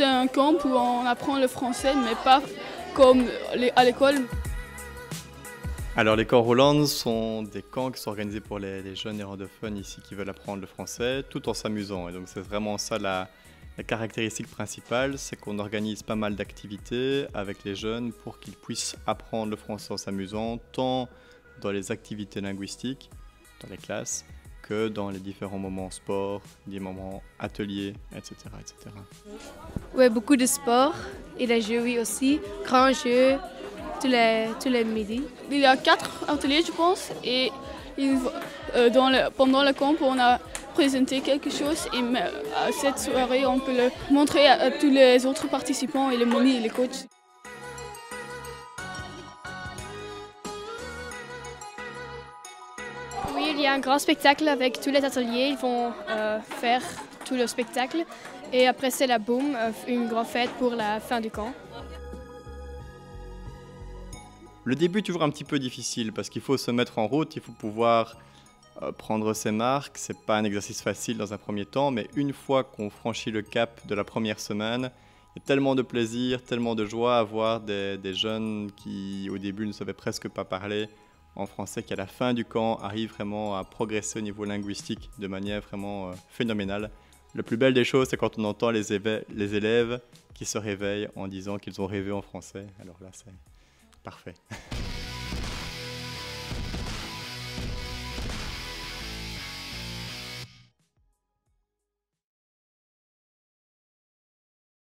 C'est un camp où on apprend le français, mais pas comme à l'école. Alors les camps Roland sont des camps qui sont organisés pour les jeunes néerlandophones ici qui veulent apprendre le français tout en s'amusant. Et donc c'est vraiment ça la caractéristique principale, c'est qu'on organise pas mal d'activités avec les jeunes pour qu'ils puissent apprendre le français en s'amusant, tant dans les activités linguistiques, dans les classes, que dans les différents moments sport, des moments ateliers, etc. etc. Ouais, beaucoup de sport et les jeux, oui aussi. Grands jeux, tous les midis. Il y a 4 ateliers, je pense, et pendant le camp, on a présenté quelque chose et à cette soirée, on peut le montrer à tous les autres participants et les monis et les coachs. Oui, il y a un grand spectacle avec tous les ateliers. Ils vont faire tout le spectacle. Et après, c'est la boum, une grande fête pour la fin du camp. Le début est toujours un petit peu difficile parce qu'il faut se mettre en route, il faut pouvoir prendre ses marques. C'est pas un exercice facile dans un premier temps, mais une fois qu'on franchit le cap de la première semaine, il y a tellement de plaisir, tellement de joie à voir des jeunes qui au début ne savaient presque pas parler en français, qui à la fin du camp arrivent vraiment à progresser au niveau linguistique de manière vraiment phénoménale. Le plus belle des choses, c'est quand on entend les élèves qui se réveillent en disant qu'ils ont rêvé en français. Alors là, c'est parfait.